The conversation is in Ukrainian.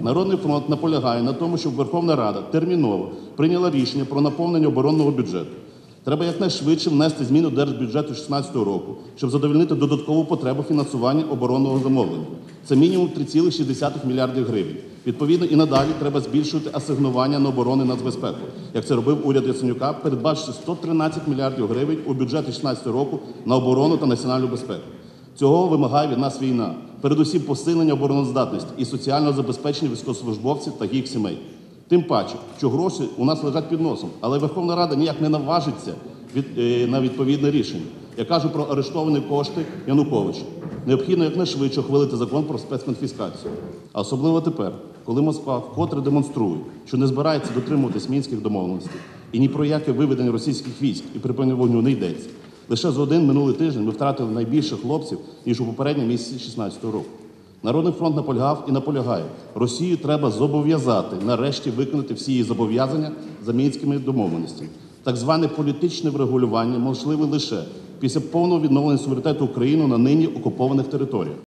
Народний фронт наполягає на тому, щоб Верховна Рада терміново прийняла рішення про наповнення оборонного бюджету. Треба якнайшвидше внести зміни до держбюджету 2016 року, щоб задовольнити додаткову потребу фінансування оборонного замовлення. Це мінімум 3,6 мільярдів гривень. Відповідно, і надалі треба збільшувати асигнування на оборону і нацбезпеку, як це робив уряд Яценюка, передбачивши 113 мільярдів гривень у бюджеті 2016 року на оборону та національну безпеку. Цього вимагає від нас війна. Передусім посилення обороноздатності і соціального забезпечення військовослужбовців та їх сімей. Тим паче, що гроші у нас лежать під носом, але Верховна Рада ніяк не наважиться на відповідне рішення. Я кажу про арештовані кошти Януковича. Необхідно якнайшвидше ухвалити закон про спецконфіскацію. А особливо тепер, коли Москва вкотре демонструє, що не збирається дотримуватись Мінських домовленостей і ні про яке виведення російських військ і припинення вогню не йдеться. Лише за один минулий тиждень ми втратили найбільше хлопців, ніж у попередньому місяці 2016 року. Народний фронт наполягав і наполягає. Росію треба зобов'язати нарешті виконати всі її зобов'язання за Мінськими домовленостями. Так зване політичне врегулювання можливе лише після повного відновлення суверенітету України на нині окупованих територіях.